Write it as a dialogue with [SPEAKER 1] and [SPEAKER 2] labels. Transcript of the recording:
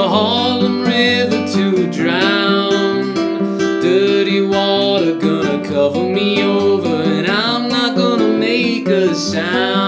[SPEAKER 1] Harlem River to drown. Dirty water gonna cover me over, and I'm not gonna make a sound.